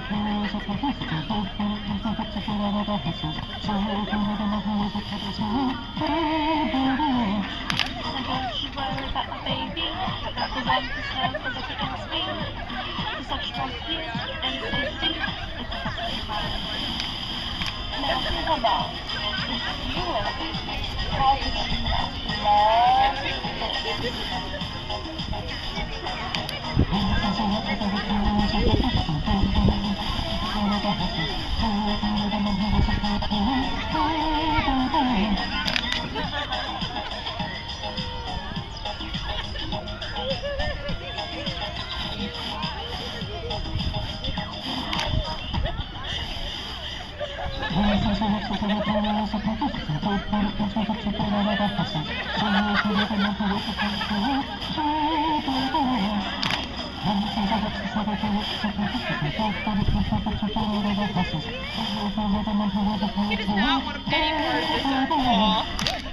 worry about my baby, the one who's held as if against me. The sexual peace and safety is perfectly fine. Now think about if you were a baby, how could you love He does not want to pay for this at all.